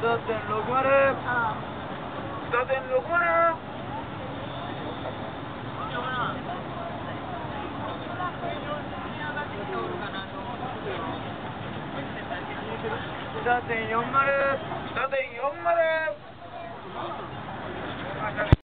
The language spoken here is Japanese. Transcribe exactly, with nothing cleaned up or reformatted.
点ろくまる。にてんろくまる。にてんよんまる。にてんよんまる。